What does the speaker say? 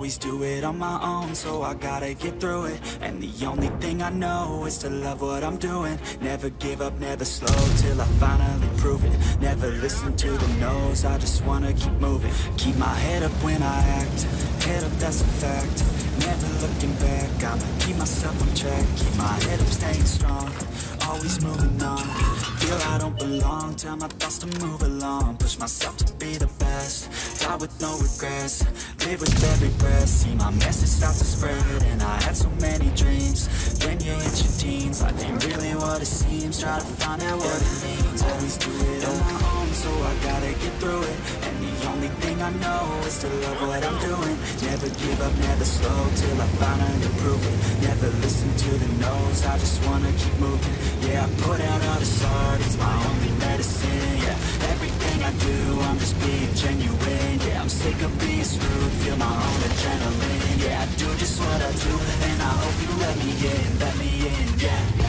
always do it on my own, so I gotta get through it. And the only thing I know is to love what I'm doing. Never give up, never slow, till I finally prove it. Never listen to the no's, I just wanna keep moving. Keep my head up when I act, head up, that's a fact. Never looking back, I'ma keep myself on track. Keep my head up, staying strong, always moving on. Feel I don't belong, tell my thoughts to move along. Push myself to be the best, die with no regrets. Live with every breath, see my message start to spread. And I had so many dreams, then you hit your teens. Life ain't really what it seems, try to find out what it means. Always do it on my own, so I gotta get through it. And the only thing I know is to love what I'm doing. Never give up, never slow, till I finally prove it. Never listen to the no's, I just wanna keep moving. Yeah, I put out all this art, it's my only medicine. Yeah, everything I do, I'm just being genuine. Yeah, I'm sick of being screwed, feel my own adrenaline. Yeah, I do just what I do, and I hope you let me in, yeah.